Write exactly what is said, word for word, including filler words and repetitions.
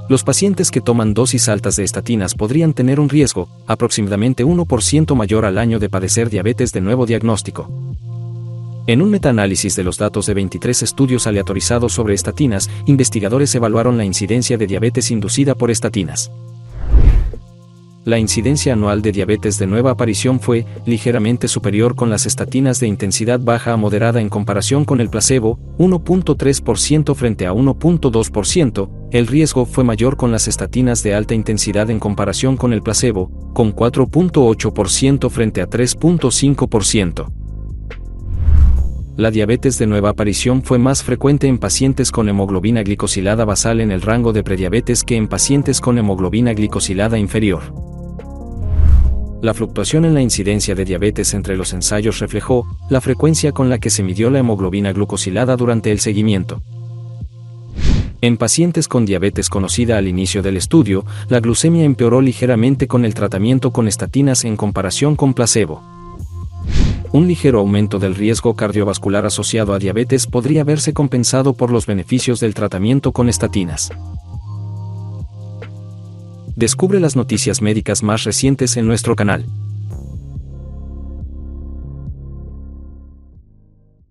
Los pacientes que toman dosis altas de estatinas podrían tener un riesgo, aproximadamente uno por ciento mayor al año, de padecer diabetes de nuevo diagnóstico. En un metaanálisis de los datos de veintitrés estudios aleatorizados sobre estatinas, investigadores evaluaron la incidencia de diabetes inducida por estatinas. La incidencia anual de diabetes de nueva aparición fue ligeramente superior con las estatinas de intensidad baja a moderada en comparación con el placebo, uno punto tres por ciento frente a uno punto dos por ciento. El riesgo fue mayor con las estatinas de alta intensidad en comparación con el placebo, con cuatro punto ocho por ciento frente a tres punto cinco por ciento. La diabetes de nueva aparición fue más frecuente en pacientes con hemoglobina glicosilada basal en el rango de prediabetes que en pacientes con hemoglobina glicosilada inferior. La fluctuación en la incidencia de diabetes entre los ensayos reflejó la frecuencia con la que se midió la hemoglobina glucosilada durante el seguimiento. En pacientes con diabetes conocida al inicio del estudio, la glucemia empeoró ligeramente con el tratamiento con estatinas en comparación con placebo. Un ligero aumento del riesgo cardiovascular asociado a diabetes podría verse compensado por los beneficios del tratamiento con estatinas. Descubre las noticias médicas más recientes en nuestro canal.